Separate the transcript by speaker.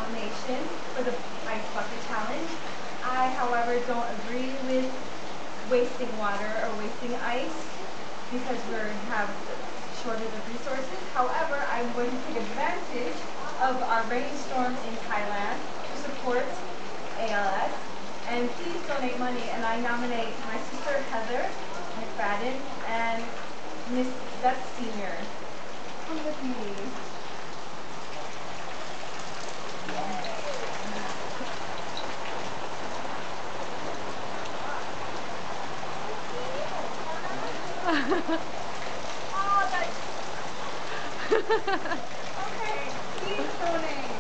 Speaker 1: nomination for the Ice Bucket Challenge. I, however, don't agree with wasting water or wasting ice because we have shortage of resources. However, I'm going to take advantage of our rainstorm in Thailand to support ALS. And please donate money, and I nominate my sister Heather McFadden and Miss Beth Senior. Come with me. Oh, that's... Okay, please donate.